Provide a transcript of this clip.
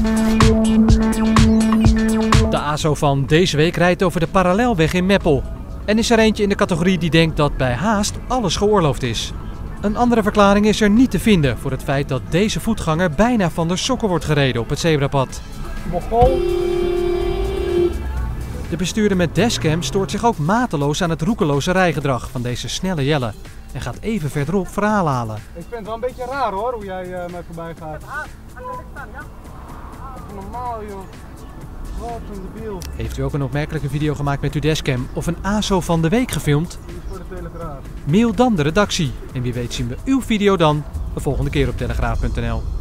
De ASO van deze week rijdt over de parallelweg in Meppel. En is er eentje in de categorie die denkt dat bij haast alles geoorloofd is. Een andere verklaring is er niet te vinden voor het feit dat deze voetganger bijna van de sokken wordt gereden op het zebrapad. De bestuurder met dashcam stoort zich ook mateloos aan het roekeloze rijgedrag van deze snelle Jelle. En gaat even verderop verhaal halen. Ik vind het wel een beetje raar hoor, hoe jij mij voorbij gaat. Normaal joh. Wat een debiel. Heeft u ook een opmerkelijke video gemaakt met uw dashcam of een ASO van de week gefilmd? Die is voor de Telegraaf. Mail dan de redactie. En wie weet zien we uw video dan de volgende keer op telegraaf.nl.